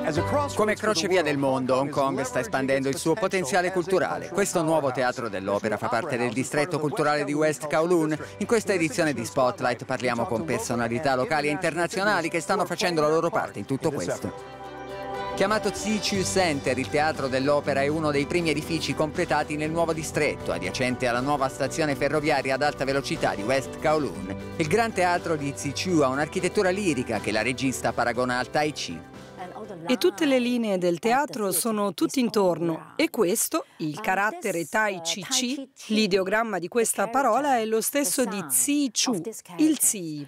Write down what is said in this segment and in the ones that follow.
Come crocevia del mondo, Hong Kong sta espandendo il suo potenziale culturale. Questo nuovo teatro dell'opera fa parte del distretto culturale di West Kowloon. In questa edizione di Spotlight parliamo con personalità locali e internazionali che stanno facendo la loro parte in tutto questo. Chiamato Tsi Chu Center, il teatro dell'opera è uno dei primi edifici completati nel nuovo distretto, adiacente alla nuova stazione ferroviaria ad alta velocità di West Kowloon. Il Gran Teatro di Tsi Chu ha un'architettura lirica che la regista paragona al Tai Chi. E tutte le linee del teatro sono tutt'intorno. E questo, il carattere Tai Chi Chi, l'ideogramma di questa parola è lo stesso di Tsi Chu, il Tsi.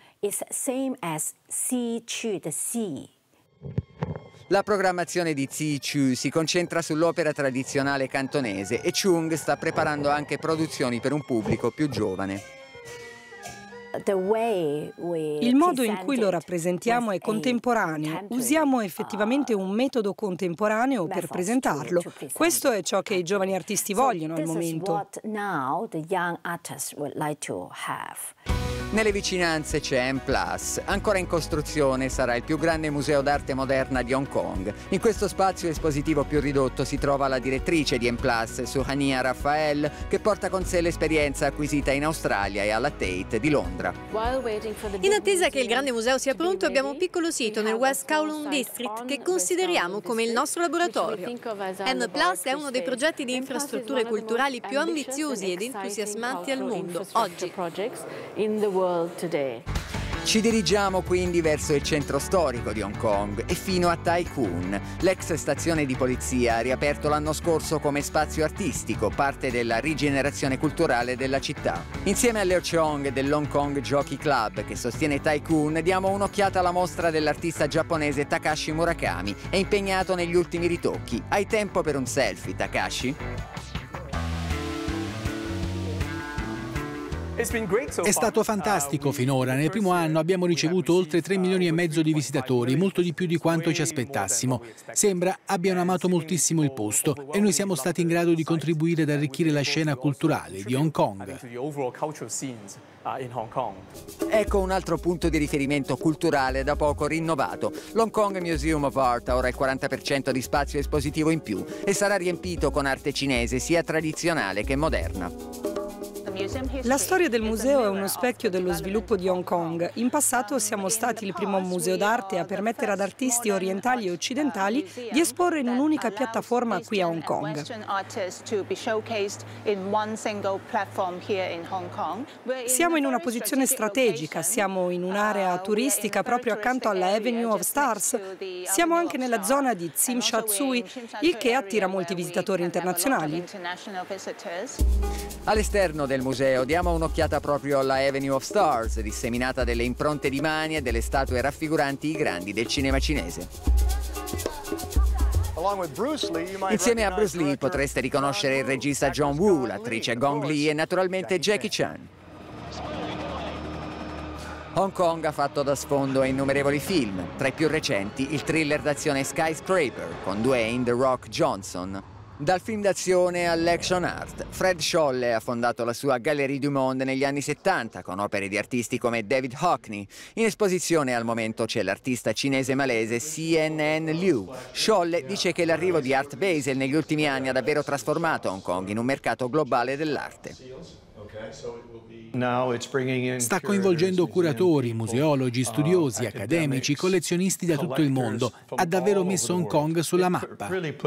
La programmazione di Tsi Chu si concentra sull'opera tradizionale cantonese e Chung sta preparando anche produzioni per un pubblico più giovane. Il modo in cui lo rappresentiamo è contemporaneo. Usiamo effettivamente un metodo contemporaneo per presentarlo. Questo è ciò che i giovani artisti vogliono al momento. Nelle vicinanze c'è M+, ancora in costruzione sarà il più grande museo d'arte moderna di Hong Kong. In questo spazio espositivo più ridotto si trova la direttrice di M+, Suhania Raphael, che porta con sé l'esperienza acquisita in Australia e alla Tate di Londra. In attesa che il grande museo sia pronto, abbiamo un piccolo sito nel West Kowloon District che consideriamo come il nostro laboratorio. M+ è uno dei progetti di infrastrutture culturali più ambiziosi ed entusiasmanti al mondo oggi. Ci dirigiamo quindi verso il centro storico di Hong Kong e fino a Tai Kwun. L'ex stazione di polizia ha riaperto l'anno scorso come spazio artistico, parte della rigenerazione culturale della città. Insieme a Leo Cheong dell'Hong Kong Jockey Club, che sostiene Tai Kwun, diamo un'occhiata alla mostra dell'artista giapponese Takashi Murakami. È impegnato negli ultimi ritocchi. Hai tempo per un selfie, Takashi? È stato fantastico finora. Nel primo anno abbiamo ricevuto oltre 3,5 milioni di visitatori, molto di più di quanto ci aspettassimo. Sembra abbiano amato moltissimo il posto e noi siamo stati in grado di contribuire ad arricchire la scena culturale di Hong Kong. Ecco un altro punto di riferimento culturale da poco rinnovato. L'Hong Kong Museum of Art ha ora il 40% di spazio espositivo in più e sarà riempito con arte cinese sia tradizionale che moderna. La storia del museo è uno specchio dello sviluppo di Hong Kong. In passato siamo stati il primo museo d'arte a permettere ad artisti orientali e occidentali di esporre in un'unica piattaforma qui a Hong Kong. Siamo in una posizione strategica, siamo in un'area turistica proprio accanto alla Avenue of Stars. Siamo anche nella zona di Tsim Sha Tsui, il che attira molti visitatori internazionali. All'esterno del museo diamo un'occhiata proprio alla Avenue of Stars, disseminata delle impronte di mani e delle statue raffiguranti i grandi del cinema cinese. Insieme a Bruce Lee potreste riconoscere il regista John Woo, l'attrice Gong Li e naturalmente Jackie Chan. Hong Kong ha fatto da sfondo a innumerevoli film, tra i più recenti il thriller d'azione Skyscraper con Dwayne The Rock Johnson. Dal film d'azione all'action art, Fred Scholle ha fondato la sua Galerie du Monde negli anni 70 con opere di artisti come David Hockney. In esposizione al momento c'è l'artista cinese-malese CNN Liu. Scholle dice che l'arrivo di Art Basel negli ultimi anni ha davvero trasformato Hong Kong in un mercato globale dell'arte. Sta coinvolgendo curatori, museologi, studiosi, accademici, collezionisti da tutto il mondo. Ha davvero messo Hong Kong sulla mappa.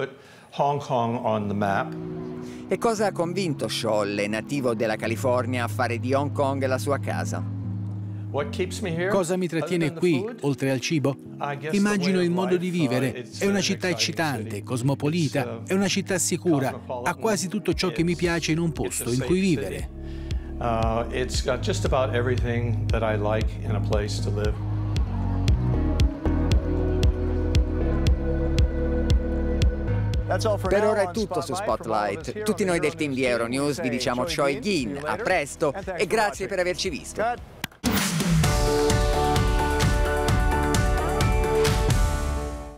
E cosa ha convinto Scholle, nativo della California, a fare di Hong Kong la sua casa? Cosa mi trattiene qui, oltre al cibo? Immagino il modo di vivere. È una città eccitante, cosmopolita, è una città sicura, ha quasi tutto ciò che mi piace in un posto in cui vivere. It's got just about everything that I like in a place to live. Per ora è tutto su Spotlight. Tutti noi del team di Euronews vi diciamo Choi Gin, a presto e grazie per averci visto.